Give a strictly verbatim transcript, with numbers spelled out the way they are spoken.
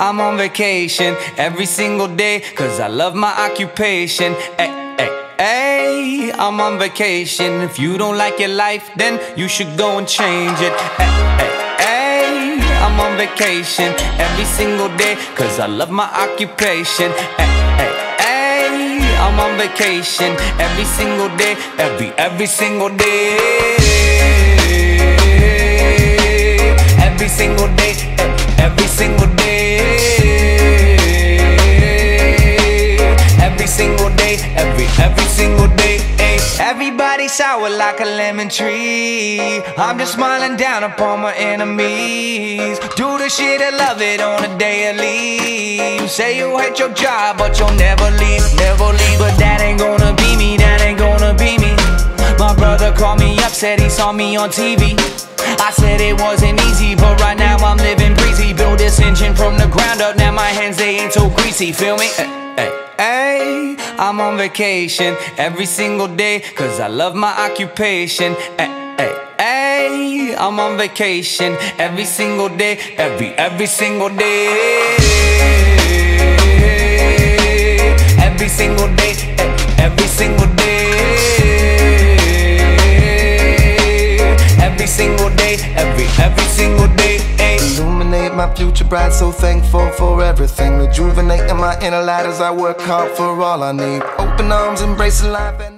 I'm on vacation every single day, cause I love my occupation. Ay, ay, ay, I'm on vacation. If you don't like your life, then you should go and change it. Ay, ay, ay, I'm on vacation every single day, cause I love my occupation. Ay, ay, ay, I'm on vacation every single day, every, every single day. Every single day, every single day. Every single day, every, every single day. Everybody sour like a lemon tree. I'm just smiling down upon my enemies. Do the shit and love it on a daily. You say you hate your job, but you'll never leave, never leave. But that ain't gonna be me, that ain't gonna be me. My brother called me up, said he saw me on T V. I said it wasn't easy, but right now I'm living breezy. Build this engine from the ground up, now my hands, they ain't so greasy, feel me? Ay, ay, ay, I'm on vacation every single day, cause I love my occupation. Ay, ay, ay, I'm on vacation every single day, every, every single day. Every single day, every single day. Every single day, every, every single day. Illuminate my future bright, so thankful for everything. Rejuvenating my inner light as I work hard for all I need. Open arms, embracing life and